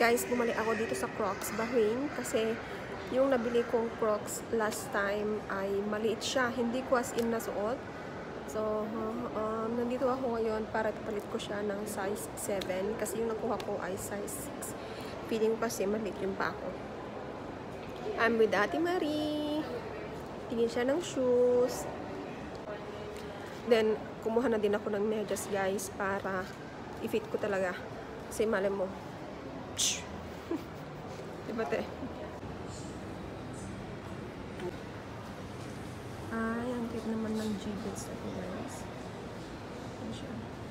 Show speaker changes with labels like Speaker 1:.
Speaker 1: Guys, bumalik ako dito sa Crocs Bahrain kasi yung nabili kong Crocs last time ay maliit siya. Hindi ko as in nasuot. So, nandito ako ngayon para ipalit ko siya ng size 7 kasi yung nakuha ko ay size 6. Feeling ko kasi maliit yung pa ako. I'm with Ate Marie. Tingin siya ng shoes. Then, kumuha na din ako ng medyas, guys, para i-fit ko talaga. Kasi malay mo. Diba, te? Ay, ang cute naman ng G-bits ako, guys. Ayan siya.